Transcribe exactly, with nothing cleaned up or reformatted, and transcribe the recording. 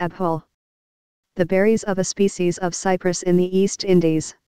Abhal. The berries of a species of cypress in the East Indies.